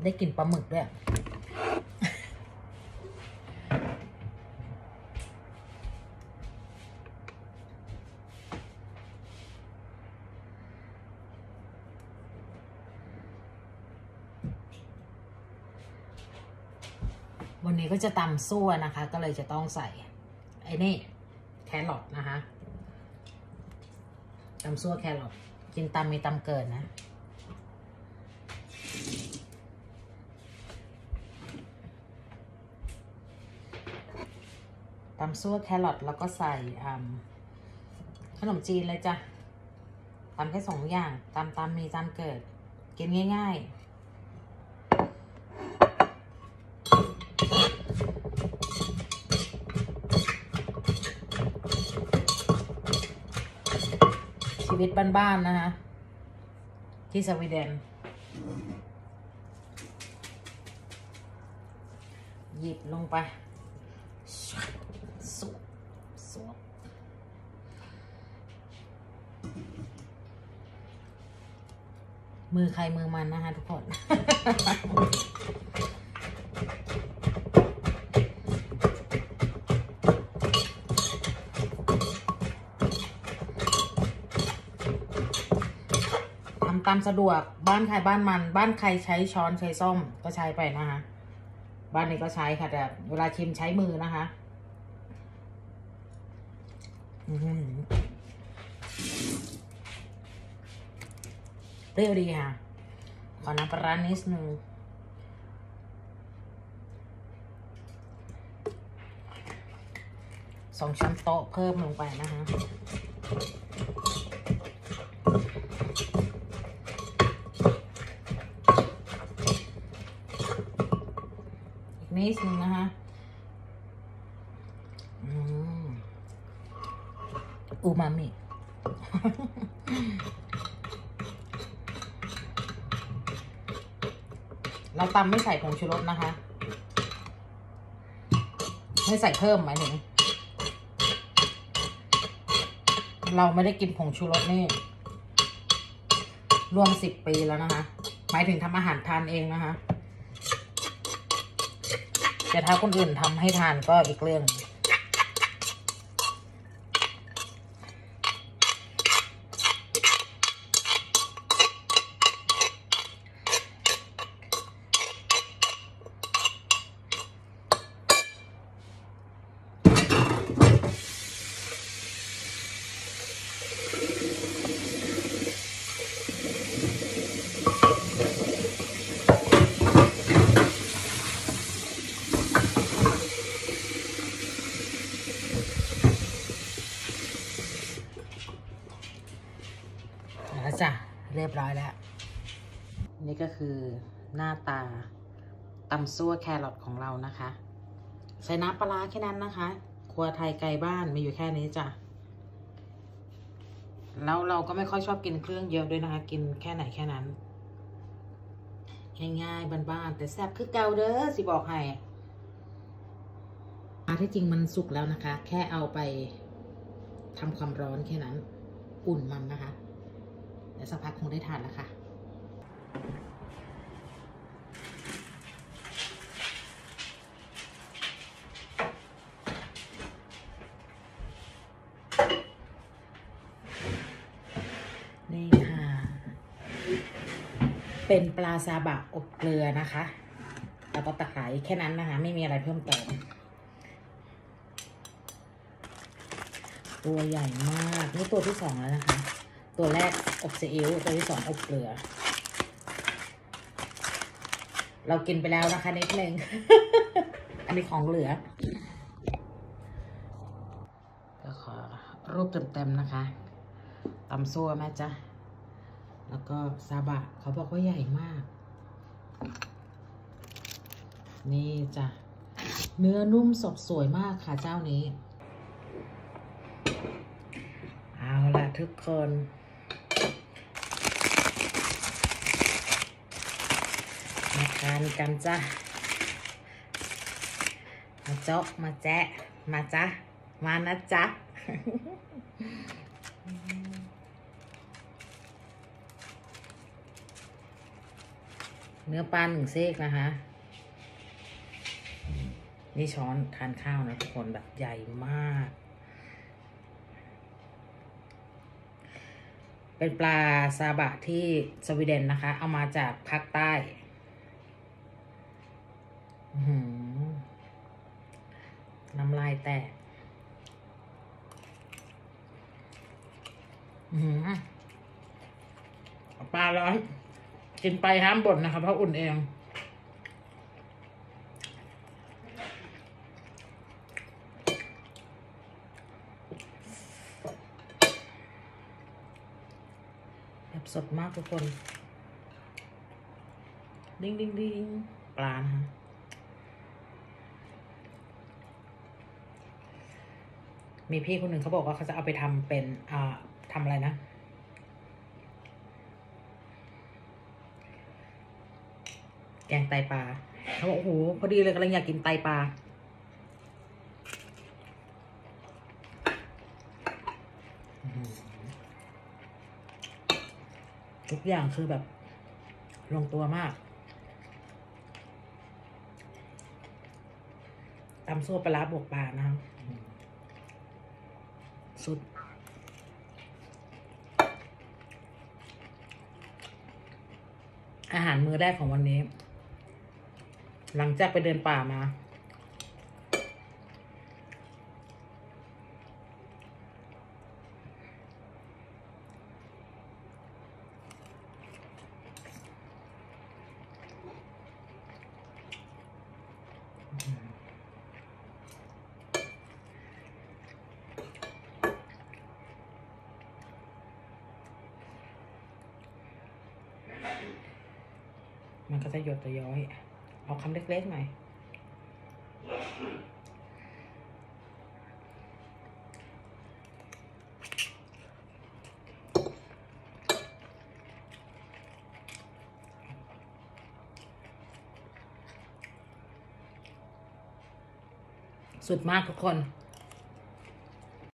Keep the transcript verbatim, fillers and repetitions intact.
ได้กลิ่นปลาหมึกด้วยวันนี้ก็จะตำซั่วนะคะก็เลยจะต้องใส่ไอ้นี่แครอทนะคะตำซั่วแครอทกินตำมีตำเกินนะตำซั่วแครอทแล้วก็ใส่ขนมจีนเลยจ้ะตำแค่สองอย่างตำตำมีตำเกิดกินง่ายๆชีวิตบ้านๆนะคะที่สวีเดนหยิบลงไปสุกสุกมือใครมือมันนะคะทุกคนตามสะดวกบ้านใครบ้านมันบ้านใครใช้ช้อนใช้ส้อมก็ใช้ไปนะคะบ้านนี้ก็ใช้ค่ะแต่เวลาชิมใช้มือนะคะเปรี้ยวดีค่ะขอน้ำปลาร้านิดนึงสองช้อนโต๊ะเพิ่มลงไปนะคะนิดนึงนะคะอืมอูมามิเราตำไม่ใส่ผงชูรสนะคะไม่ใส่เพิ่มหมายถึงเราไม่ได้กินผงชูรสนี่รวมสิบปีแล้วนะคะหมายถึงทำอาหารทานเองนะคะแต่ถ้าคนอื่นทำให้ทานก็อีกเรื่องจ้ะเรียบร้อยแล้วนี่ก็คือหน้าตาตำซั่วแครอทของเรานะคะใส่น้ำปลาแค่นั้นนะคะครัวไทยไกลบ้านมีอยู่แค่นี้จ้ะแล้วเราก็ไม่ค่อยชอบกินเครื่องเยอะด้วยนะคะกินแค่ไหนแค่นั้นง่ายๆบ้านๆแต่แซ่บคือเก่าเด้อสิบอกให้ที่จริงมันสุกแล้วนะคะแค่เอาไปทำความร้อนแค่นั้นอุ่นมันนะคะเดี๋ยวสักพักคงได้ทานแล้วค่ะนี่ค่ะเป็นปลาซาบะอบเกลือนะคะแล้วก็ตะไคร้แค่นั้นนะคะไม่มีอะไรเพิ่มเติมตัวใหญ่มากนี่ตัวที่สองแล้วนะคะตัวแรกอบซีอิ๊วตัวที่สองอบเกลือเรากินไปแล้วนะคะนิดนึง อันนี้ของเหลือก็ขอรูปเต็มๆนะคะตำซั่วแม่จ๊ะแล้วก็ซาบะเขาบอกว่าใหญ่มากนี่จ้ะเนื้อนุ่มสดสวยมากค่ะเจ้านี้เอาละทุกคนมาทานกันจ้ะมาเจาะมาแจ๊ะมาจ้ะมานะจ๊ะเนื้อปลาหนึ่งเซกนะคะ นี่ช้อนทานข้าวนะทุกคนแบบใหญ่มาก เป็นปลาซาบะที่สวีเดนนะคะ เอามาจากภาคใต้น้ำลายแตกปลาร้อนกินไปห้ามบ่นนะคะเพราะอุ่นเองแบบสดมากทุกคนดิ้งดิ้งดิ้งปลานะคะมีพี่คนหนึ่งเขาบอกว่าเขาจะเอาไปทำเป็นอ่าทำอะไรนะแกงไตปลาเขาบอกโอ้โหพอดีเลยกำลังอยากกินไตปลาทุกอย่างคือแบบลงตัวมากตำซั่วปลาร้าบวกปลานะครับสุดอาหารมื้อแรกของวันนี้หลังจากไปเดินป่ามามันก็จะหยดจะย้อยเอาคำเล็กๆหน่อยสุดมากทุกคน